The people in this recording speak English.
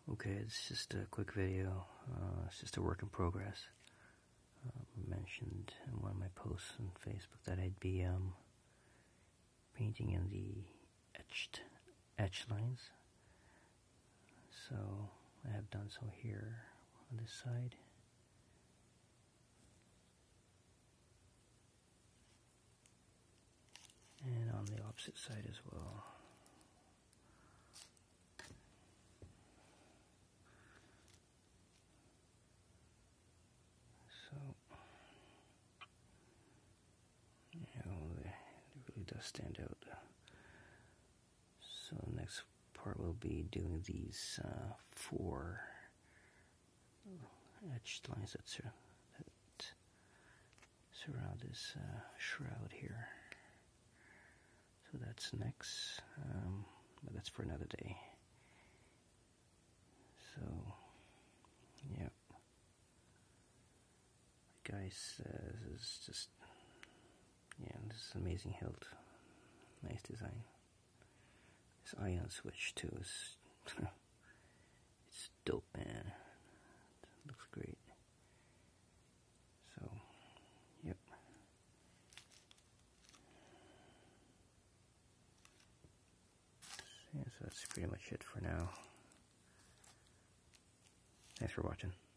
Okay, it's just a quick video. It's just a work in progress. I mentioned in one of my posts on Facebook that I'd be painting in the etch lines. So I have done so here on this side. And on the opposite side as well. So, it really does stand out. So the next part will be doing these 4 etched lines that surround this shroud here. So that's next, but that's for another day. So, yeah. Guys, this is just, yeah, this is an amazing hilt. Nice design. This ion switch too is, it's dope, man. It looks great. So, yep. Yeah, so that's pretty much it for now. Thanks for watching.